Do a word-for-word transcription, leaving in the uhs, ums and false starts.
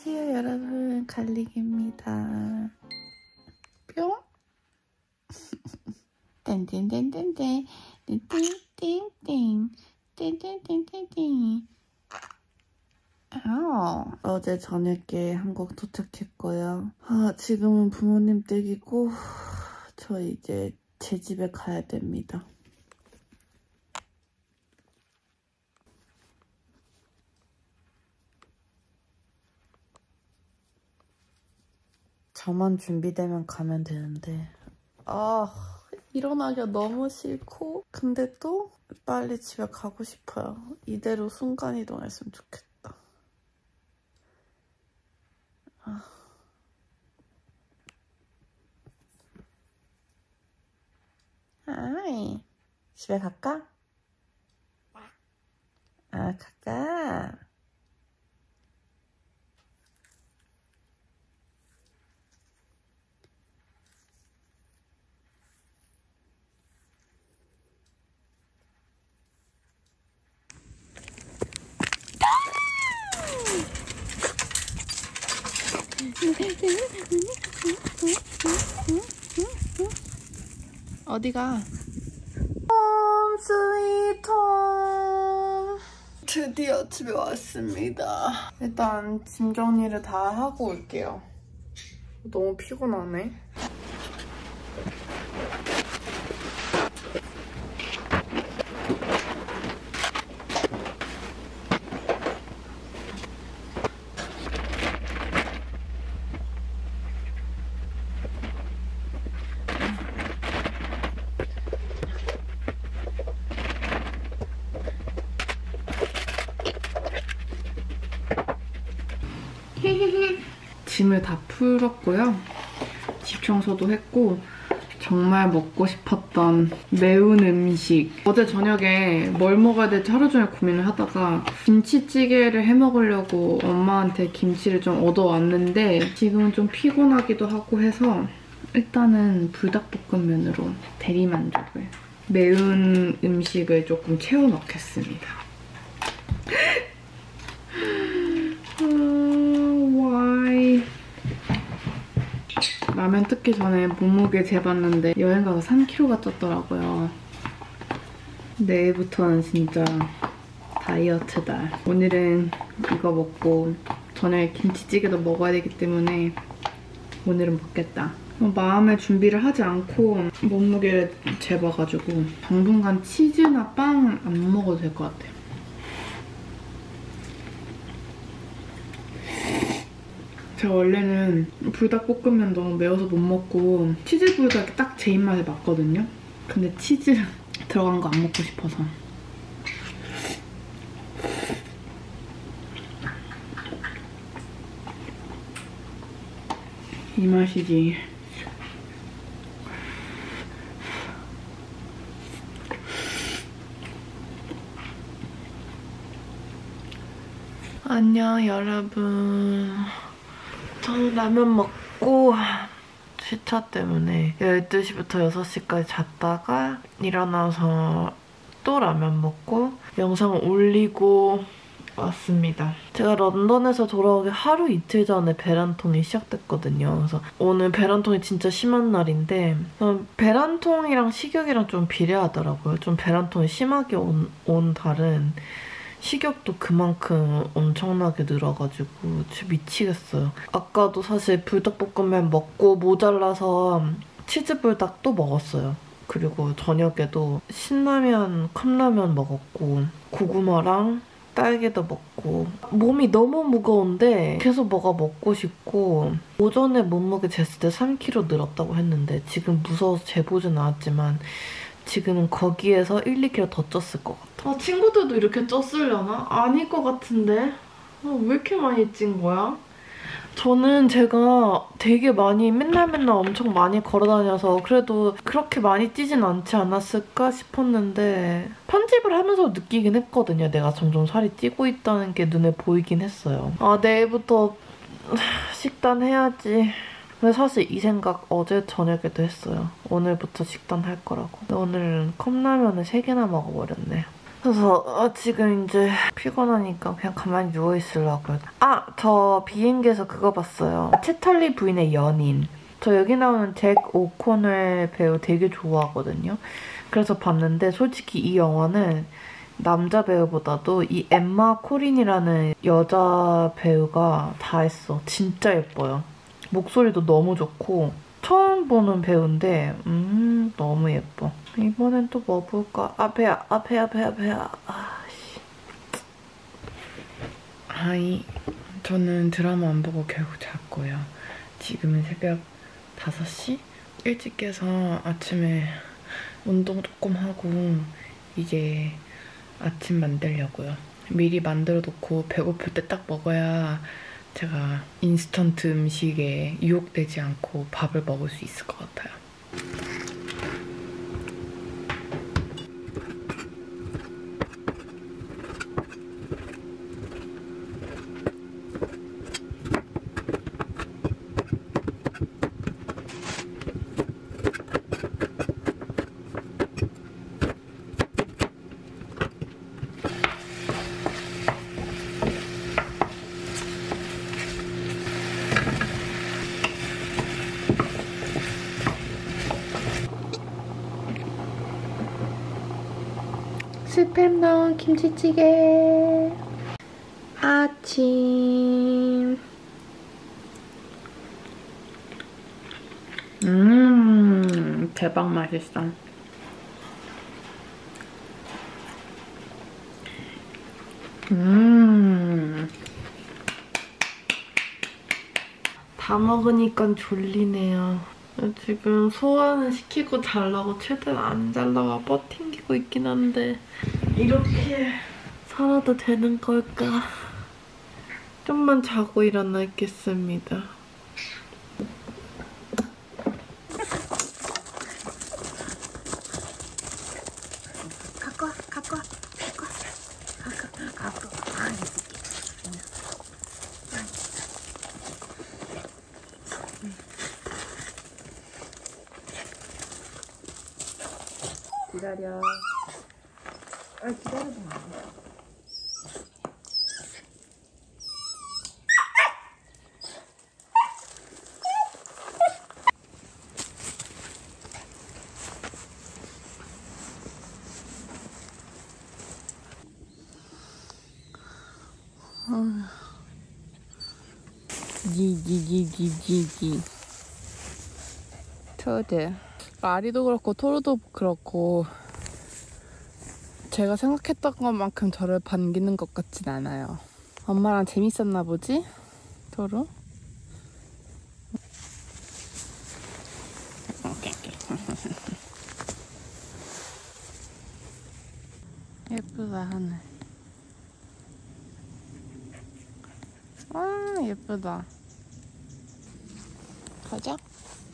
안녕하세요 여러분, 갈릭입니다. 뿅. 땡땡땡땡땡 띵띵띵띵 띵띵띵띵띵. 아우, 어제 저녁에 한국 도착했고요. 아, 지금은 부모님 댁이고 저 이제 제 집에 가야 됩니다. 저만 준비되면 가면 되는데 아, 일어나기가 너무 싫고 근데 또 빨리 집에 가고 싶어요. 이대로 순간이동했으면 좋겠다. 아. 하이, 집에 갈까? 아, 갈까? 어디가? 홈 스위트 홈. 드디어 집에 왔습니다. 일단 짐 정리를 다 하고 올게요. 너무 피곤하네. 짐을 다 풀었고요. 집 청소도 했고 정말 먹고 싶었던 매운 음식. 어제 저녁에 뭘 먹어야 될지 하루 종일 고민을 하다가 김치찌개를 해먹으려고 엄마한테 김치를 좀 얻어왔는데 지금은 좀 피곤하기도 하고 해서 일단은 불닭볶음면으로 대리만족을, 매운 음식을 조금 채워 넣겠습니다. 라면 뜯기 전에 몸무게 재봤는데 여행 가서 삼 킬로그램가 쪘더라고요. 내일부터는 진짜 다이어트다. 오늘은 이거 먹고 저녁에 김치찌개도 먹어야 되기 때문에 오늘은 먹겠다. 마음의 준비를 하지 않고 몸무게를 재봐가지고 당분간 치즈나 빵 안 먹어도 될 것 같아요. 제가 원래는 불닭볶음면 너무 매워서 못 먹고 치즈 불닭이 딱 제 입맛에 맞거든요? 근데 치즈 들어간 거 안 먹고 싶어서. 이 맛이지. 안녕 여러분. 저는 라면 먹고 시차 때문에 열두 시부터 여섯 시까지 잤다가 일어나서 또 라면 먹고 영상 올리고 왔습니다. 제가 런던에서 돌아오기 하루 이틀 전에 배란통이 시작됐거든요. 그래서 오늘 배란통이 진짜 심한 날인데 배란통이랑 식욕이랑 좀 비례하더라고요. 좀 배란통이 심하게 온, 온 달은 식욕도 그만큼 엄청나게 늘어가지고 진짜 미치겠어요. 아까도 사실 불닭볶음면 먹고 모자라서 치즈불닭 또 먹었어요. 그리고 저녁에도 신라면, 컵라면 먹었고 고구마랑 딸기도 먹고 몸이 너무 무거운데 계속 뭐가 먹고 싶고 오전에 몸무게 쟀을 때 삼 킬로그램 늘었다고 했는데 지금 무서워서 재보진 않았지만 지금은 거기에서 일, 이 킬로그램 더 쪘을 것 같아. 아, 친구들도 이렇게 쪘으려나? 아닐 것 같은데? 아, 왜 이렇게 많이 찐 거야? 저는 제가 되게 많이 맨날 맨날 엄청 많이 걸어다녀서 그래도 그렇게 많이 찌진 않지 않았을까 싶었는데 편집을 하면서 느끼긴 했거든요. 내가 점점 살이 찌고 있다는 게 눈에 보이긴 했어요. 아, 내일부터 식단 해야지. 근데 사실 이 생각 어제 저녁에도 했어요. 오늘부터 식단 할 거라고. 근데 오늘은 컵라면을 세 개나 먹어버렸네. 그래서 어, 지금 이제 피곤하니까 그냥 가만히 누워있으려고요. 아! 저 비행기에서 그거 봤어요. 채털리 부인의 연인. 저 여기 나오는 잭 오코넬 배우 되게 좋아하거든요. 그래서 봤는데 솔직히 이 영화는 남자 배우보다도 이 엠마 코린이라는 여자 배우가 다 했어. 진짜 예뻐요. 목소리도 너무 좋고 처음 보는 배우인데 음 너무 예뻐. 이번엔 또 뭐 볼까? 아 배야, 아 배야, 배야, 배야. 아씨. 하이. 저는 드라마 안 보고 결국 잤고요. 지금은 새벽 다섯 시? 일찍 깨서 아침에 운동 조금 하고 이제 아침 만들려고요. 미리 만들어 놓고 배고플 때 딱 먹어야 제가 인스턴트 음식에 유혹되지 않고 밥을 먹을 수 있을 것 같아요. 스팸 넣은 김치찌개. 아침. 음, 대박 맛있어. 음. 다 먹으니까 졸리네요. 지금 소화는 시키고 자려고 최대한 안 자려고 버팅기고 있긴 한데 이렇게 살아도 되는 걸까? 좀만 자고 일어나겠습니다. 갖고 와, 갖고 와, 갖고 와, 갖고 와, 갖고 와. 아, 기다려. 아, 기다려도 안 돼. 지지지지지지. 토드. 아리도 그렇고 토르도 그렇고 제가 생각했던 것만큼 저를 반기는 것 같진 않아요. 엄마랑 재밌었나 보지? 토르? 예쁘다 하늘. 아 예쁘다. 가자.